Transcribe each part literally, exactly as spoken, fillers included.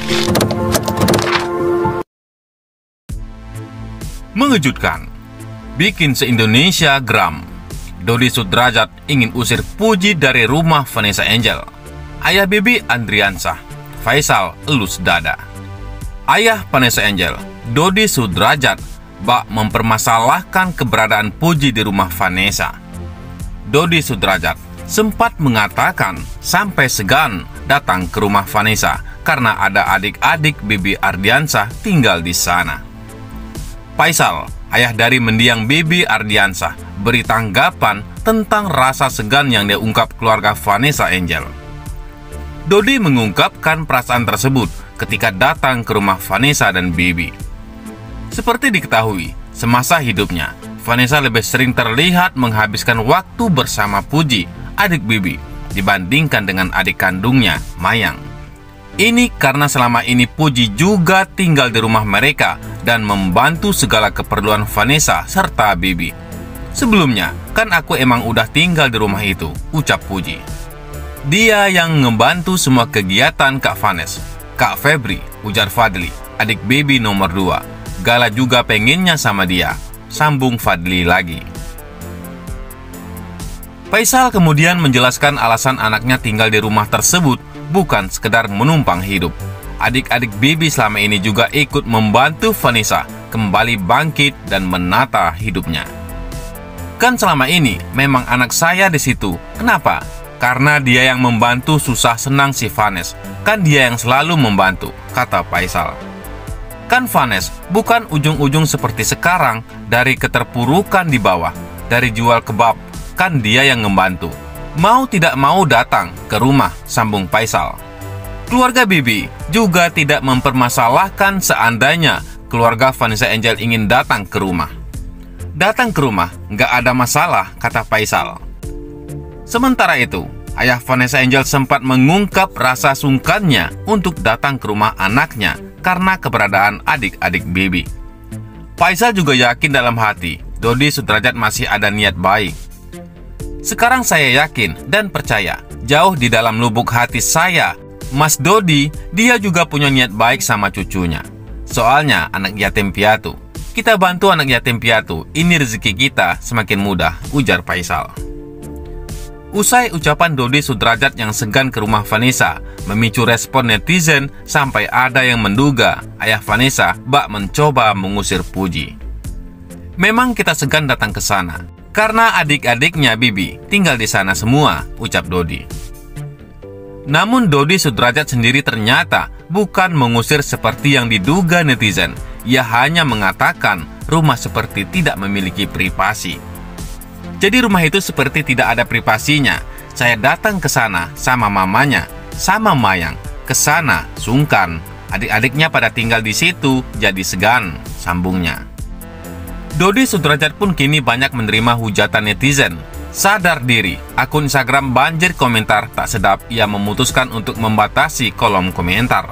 Mengejutkan, bikin se-Indonesia geram. Dodi Sudrajat ingin usir Puji dari rumah Vanessa Angel. Ayah Bibi Andriansah, Faisal elus dada. Ayah Vanessa Angel, Dodi Sudrajat, bak mempermasalahkan keberadaan Puji di rumah Vanessa. Dodi Sudrajat sempat mengatakan sampai segan datang ke rumah Vanessa karena ada adik-adik Bibi Ardiansah tinggal di sana. Faisal, ayah dari mendiang Bibi Ardiansah, beri tanggapan tentang rasa segan yang dia ungkap keluarga Vanessa Angel. Dodi mengungkapkan perasaan tersebut ketika datang ke rumah Vanessa dan Bibi. Seperti diketahui, semasa hidupnya, Vanessa lebih sering terlihat menghabiskan waktu bersama Puji, adik Bibi, dibandingkan dengan adik kandungnya, Mayang. Ini karena selama ini Puji juga tinggal di rumah mereka dan membantu segala keperluan Vanessa serta Bibi. Sebelumnya, kan aku emang udah tinggal di rumah itu, ucap Puji. Dia yang ngebantu semua kegiatan Kak Vanes. Kak Febri, ujar Fadli, adik Bibi nomor dua. Gala juga pengennya sama dia, sambung Fadli lagi. Faisal kemudian menjelaskan alasan anaknya tinggal di rumah tersebut bukan sekedar menumpang hidup. Adik-adik Bibi selama ini juga ikut membantu Vanessa kembali bangkit dan menata hidupnya. Kan selama ini memang anak saya di situ. Kenapa? Karena dia yang membantu susah senang si Vanes. Kan dia yang selalu membantu, kata Faisal. Kan Vanes bukan ujung-ujung seperti sekarang, dari keterpurukan di bawah, dari jual kebab, kan dia yang membantu. Mau tidak mau datang ke rumah, sambung Faisal. Keluarga Bibi juga tidak mempermasalahkan seandainya keluarga Vanessa Angel ingin datang ke rumah. Datang ke rumah nggak ada masalah, kata Faisal. Sementara itu, ayah Vanessa Angel sempat mengungkap rasa sungkannya untuk datang ke rumah anaknya karena keberadaan adik-adik Bibi. Faisal juga yakin dalam hati Dodi Sudrajat masih ada niat baik. Sekarang saya yakin dan percaya, jauh di dalam lubuk hati saya, Mas Dodi, dia juga punya niat baik sama cucunya. Soalnya anak yatim piatu. Kita bantu anak yatim piatu, ini rezeki kita semakin mudah, ujar Faisal. Usai ucapan Dodi Sudrajat yang segan ke rumah Vanessa, memicu respon netizen sampai ada yang menduga ayah Vanessa bak mencoba mengusir Puji. Memang kita segan datang ke sana, karena adik-adiknya Bibi tinggal di sana semua, ucap Dodi. Namun Dodi Sudrajat sendiri ternyata bukan mengusir seperti yang diduga netizen. Ia hanya mengatakan rumah seperti tidak memiliki privasi. Jadi rumah itu seperti tidak ada privasinya. Saya datang ke sana sama mamanya, sama Mayang. Ke sana sungkan. Adik-adiknya pada tinggal di situ, jadi segan, sambungnya. Dodi Sudrajat pun kini banyak menerima hujatan netizen. Sadar diri, akun Instagram banjir komentar tak sedap, ia memutuskan untuk membatasi kolom komentar.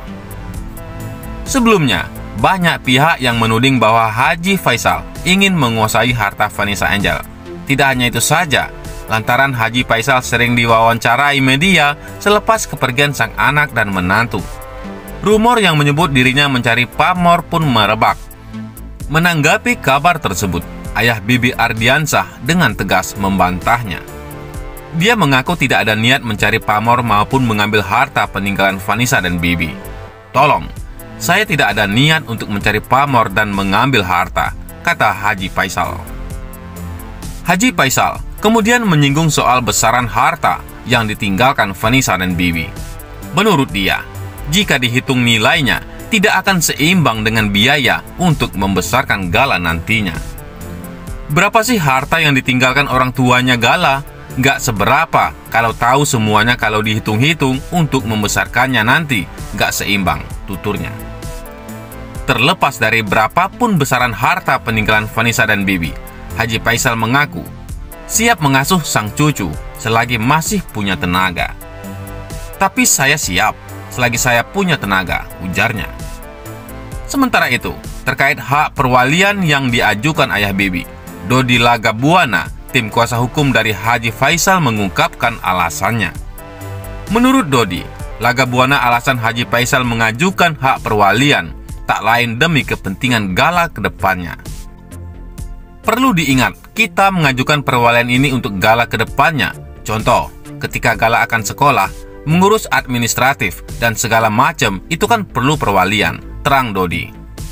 Sebelumnya, banyak pihak yang menuding bahwa Haji Faisal ingin menguasai harta Vanessa Angel. Tidak hanya itu saja, lantaran Haji Faisal sering diwawancarai media selepas kepergian sang anak dan menantu. Rumor yang menyebut dirinya mencari pamor pun merebak. Menanggapi kabar tersebut, ayah Bibi Ardiansah dengan tegas membantahnya. Dia mengaku tidak ada niat mencari pamor maupun mengambil harta peninggalan Vanessa dan Bibi. Tolong, saya tidak ada niat untuk mencari pamor dan mengambil harta, kata Haji Faisal. Haji Faisal kemudian menyinggung soal besaran harta yang ditinggalkan Vanessa dan Bibi. Menurut dia, jika dihitung nilainya, tidak akan seimbang dengan biaya untuk membesarkan Gala nantinya. Berapa sih harta yang ditinggalkan orang tuanya Gala? Nggak seberapa kalau tahu semuanya, kalau dihitung-hitung untuk membesarkannya nanti nggak seimbang, tuturnya. Terlepas dari berapapun besaran harta peninggalan Vanessa dan Bibi, Haji Faisal mengaku siap mengasuh sang cucu selagi masih punya tenaga. Tapi saya siap selagi saya punya tenaga, ujarnya. Sementara itu, terkait hak perwalian yang diajukan ayah Bibi, Dodi Lagabuana, tim kuasa hukum dari Haji Faisal, mengungkapkan alasannya. Menurut Dodi, laga buana alasan Haji Faisal mengajukan hak perwalian, tak lain demi kepentingan Gala ke depannya. Perlu diingat, kita mengajukan perwalian ini untuk Gala ke depannya. Contoh, ketika Gala akan sekolah, mengurus administratif, dan segala macam, itu kan perlu perwalian, terang Dodi.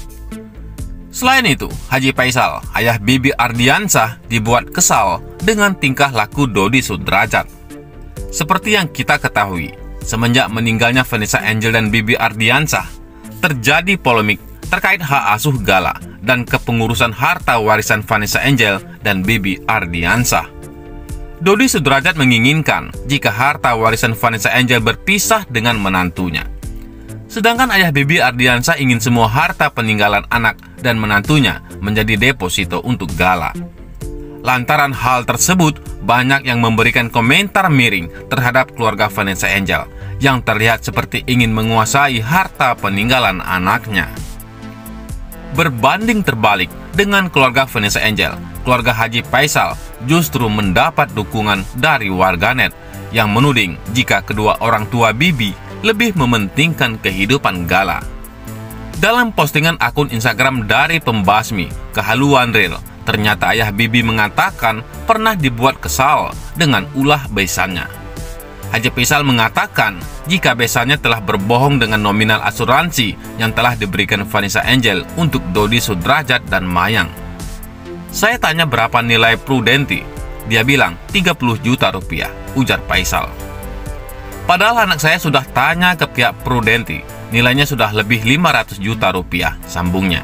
Selain itu, Haji Faisal, ayah Bibi Ardiansah, dibuat kesal dengan tingkah laku Dodi Sudrajat. Seperti yang kita ketahui, semenjak meninggalnya Vanessa Angel dan Bibi Ardiansah, terjadi polemik terkait hak asuh Gala dan kepengurusan harta warisan Vanessa Angel dan Bibi Ardiansah. Dodi Sudrajat menginginkan jika harta warisan Vanessa Angel berpisah dengan menantunya. Sedangkan ayah Bibi Ardiansah ingin semua harta peninggalan anak dan menantunya menjadi deposito untuk Gala. Lantaran hal tersebut, banyak yang memberikan komentar miring terhadap keluarga Vanessa Angel yang terlihat seperti ingin menguasai harta peninggalan anaknya. Berbanding terbalik dengan keluarga Vanessa Angel, keluarga Haji Faisal justru mendapat dukungan dari warganet yang menuding jika kedua orang tua Bibi lebih mementingkan kehidupan Gala. Dalam postingan akun Instagram dari pembasmi Kehaluan Real, ternyata ayah Bibi mengatakan pernah dibuat kesal dengan ulah besannya. Haji Faisal mengatakan jika besannya telah berbohong dengan nominal asuransi yang telah diberikan Vanessa Angel untuk Dodi Sudrajat dan Mayang. Saya tanya berapa nilai Prudenti, dia bilang tiga puluh juta rupiah, ujar Faisal. Padahal anak saya sudah tanya ke pihak Prudenti, nilainya sudah lebih lima ratus juta rupiah, sambungnya.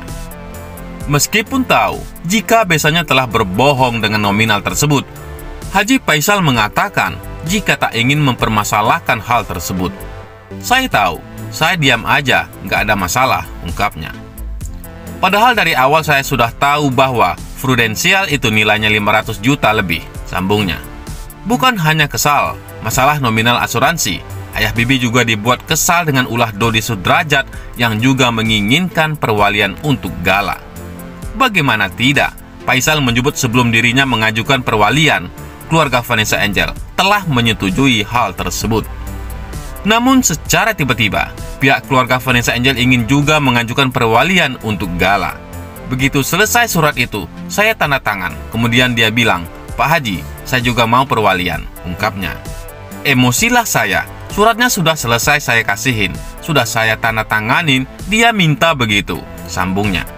Meskipun tahu jika besannya telah berbohong dengan nominal tersebut, Haji Faisal mengatakan jika tak ingin mempermasalahkan hal tersebut. Saya tahu, saya diam aja, nggak ada masalah, ungkapnya. Padahal dari awal saya sudah tahu bahwa Prudensial itu nilainya lima ratus juta lebih, sambungnya. Bukan hanya kesal, masalah nominal asuransi, ayah Bibi juga dibuat kesal dengan ulah Dodi Sudrajat yang juga menginginkan perwalian untuk Gala. Bagaimana tidak, Faisal menyebut sebelum dirinya mengajukan perwalian, keluarga Vanessa Angel telah menyetujui hal tersebut. Namun secara tiba-tiba, pihak keluarga Vanessa Angel ingin juga mengajukan perwalian untuk Gala. Begitu selesai surat itu, saya tanda tangan. Kemudian dia bilang, "Pak Haji, saya juga mau perwalian," ungkapnya. Emosilah saya, suratnya sudah selesai saya kasihin, sudah saya tanda tanganin, dia minta begitu, sambungnya.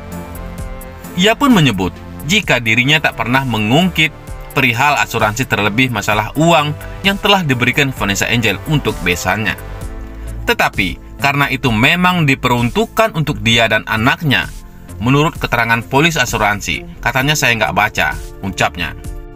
Ia pun menyebut jika dirinya tak pernah mengungkit perihal asuransi terlebih masalah uang yang telah diberikan Vanessa Angel untuk besannya. Tetapi karena itu memang diperuntukkan untuk dia dan anaknya, menurut keterangan polis asuransi, katanya saya nggak baca, ucapnya.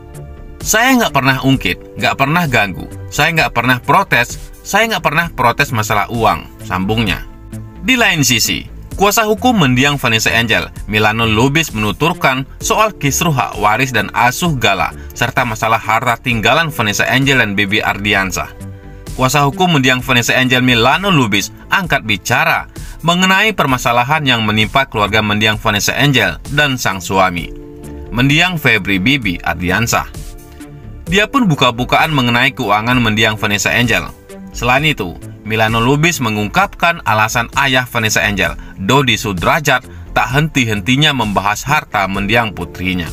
Saya nggak pernah ungkit, nggak pernah ganggu, saya nggak pernah protes, saya nggak pernah protes masalah uang, sambungnya. Di lain sisi, kuasa hukum mendiang Vanessa Angel, Milano Lubis, menuturkan soal kisruh hak waris dan asuh Gala, serta masalah harta tinggalan Vanessa Angel dan Bibi Ardiansah. Kuasa hukum mendiang Vanessa Angel, Milano Lubis, angkat bicara mengenai permasalahan yang menimpa keluarga mendiang Vanessa Angel dan sang suami, mendiang Febri Bibi Ardiansah. Dia pun buka-bukaan mengenai keuangan mendiang Vanessa Angel. Selain itu, Milano Lubis mengungkapkan alasan ayah Vanessa Angel, Dodi Sudrajat, tak henti-hentinya membahas harta mendiang putrinya.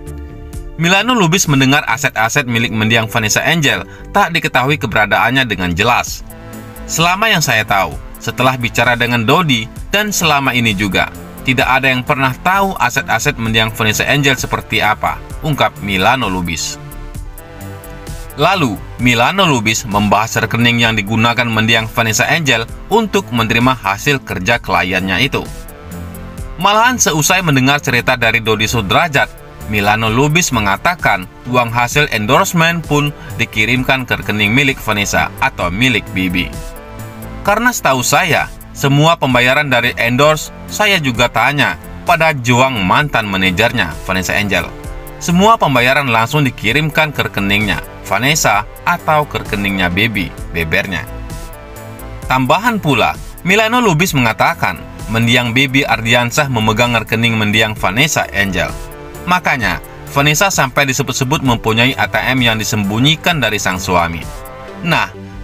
Milano Lubis mendengar aset-aset milik mendiang Vanessa Angel tak diketahui keberadaannya dengan jelas. Selama yang saya tahu, setelah bicara dengan Dodi dan selama ini juga, tidak ada yang pernah tahu aset-aset mendiang Vanessa Angel seperti apa, ungkap Milano Lubis. Lalu, Milano Lubis membahas rekening yang digunakan mendiang Vanessa Angel untuk menerima hasil kerja kliennya itu. Malahan seusai mendengar cerita dari Dodi Sudrajat, Milano Lubis mengatakan uang hasil endorsement pun dikirimkan ke rekening milik Vanessa atau milik Bibi. Karena setahu saya, semua pembayaran dari endorse saya juga tanya pada Joang, mantan manajernya Vanessa Angel. Semua pembayaran langsung dikirimkan ke rekeningnya Vanessa atau ke rekeningnya Bibi, bebernya. Tambahan pula, Milano Lubis mengatakan mendiang Bibi Ardiansah memegang rekening mendiang Vanessa Angel. Makanya, Vanessa sampai disebut-sebut mempunyai A T M yang disembunyikan dari sang suami. Nah,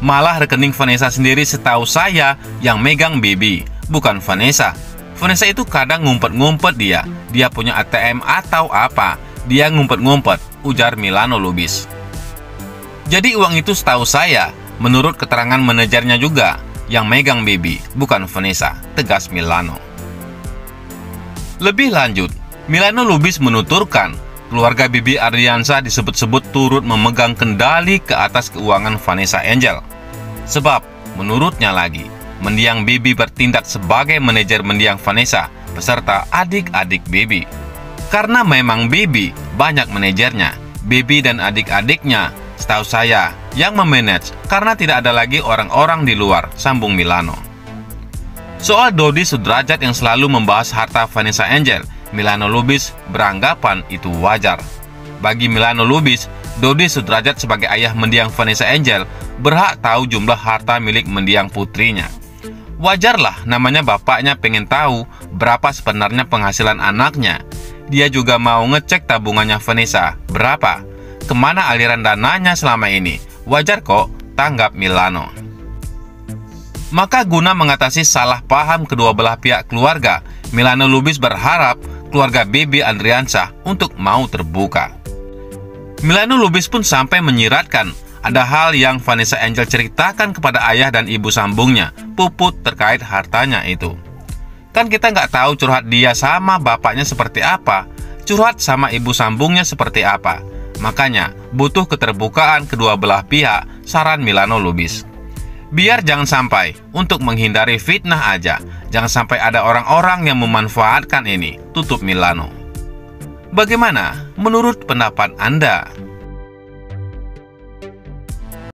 Malah rekening Vanessa sendiri setahu saya yang megang Baby, bukan Vanessa. Vanessa itu kadang ngumpet-ngumpet dia. Dia punya A T M atau apa. Dia ngumpet-ngumpet, ujar Milano Lubis. Jadi uang itu setahu saya, menurut keterangan manajernya juga, yang megang Baby, bukan Vanessa, tegas Milano. Lebih lanjut, Milano Lubis menuturkan, keluarga Baby Ardiansyah disebut-sebut turut memegang kendali ke atas keuangan Vanessa Angel. Sebab, menurutnya lagi, mendiang Baby bertindak sebagai manajer mendiang Vanessa beserta adik-adik Baby. Karena memang Baby banyak manajernya, Baby dan adik-adiknya, setahu saya, yang memanage karena tidak ada lagi orang-orang di luar, sambung Milano. Soal Dodi Sudrajat yang selalu membahas harta Vanessa Angel, Milano Lubis beranggapan itu wajar. Bagi Milano Lubis, Dodi Sudrajat sebagai ayah mendiang Vanessa Angel berhak tahu jumlah harta milik mendiang putrinya. Wajarlah, namanya bapaknya pengen tahu berapa sebenarnya penghasilan anaknya. Dia juga mau ngecek tabungannya Vanessa berapa, kemana aliran dananya selama ini. Wajar kok, tanggap Milano. Maka guna mengatasi salah paham kedua belah pihak keluarga, Milano Lubis berharap keluarga Baby Ardiansyah untuk mau terbuka. Milano Lubis pun sampai menyiratkan ada hal yang Vanessa Angel ceritakan kepada ayah dan ibu sambungnya, Puput, terkait hartanya itu. Kan kita nggak tahu curhat dia sama bapaknya seperti apa, curhat sama ibu sambungnya seperti apa. Makanya butuh keterbukaan kedua belah pihak, saran Milano Lubis. Biar jangan sampai untuk menghindari fitnah aja, jangan sampai ada orang-orang yang memanfaatkan ini, tutup Milano. Bagaimana menurut pendapat Anda?